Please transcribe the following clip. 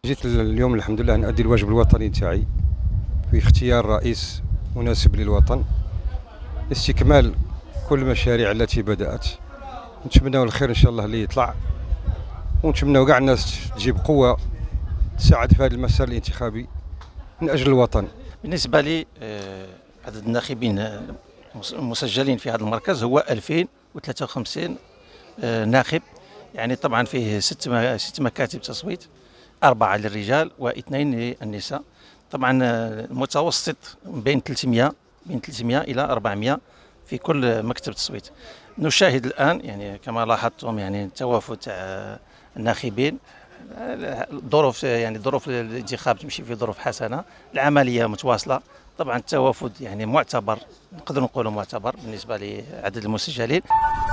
جيت اليوم الحمد لله نأدي الواجب الوطني تاعي في اختيار رئيس مناسب للوطن، استكمال كل المشاريع التي بدأت. نتمنوا الخير ان شاء الله اللي يطلع، ونتمنوا كاع الناس تجيب قوة تساعد في هذا المسار الانتخابي من أجل الوطن. بالنسبة لي عدد الناخبين المسجلين في هذا المركز هو 2053 ناخب، يعني طبعا فيه ست مكاتب تصويت، 4 للرجال و2 للنساء. طبعا المتوسط بين 300 إلى 400 في كل مكتب تصويت. نشاهد الآن يعني كما لاحظتم يعني توافد الناخبين، ظروف الانتخاب تمشي في ظروف حسنة، العملية متواصلة. طبعا التوافد يعني معتبر، نقدر نقولوا معتبر بالنسبة لعدد المسجلين.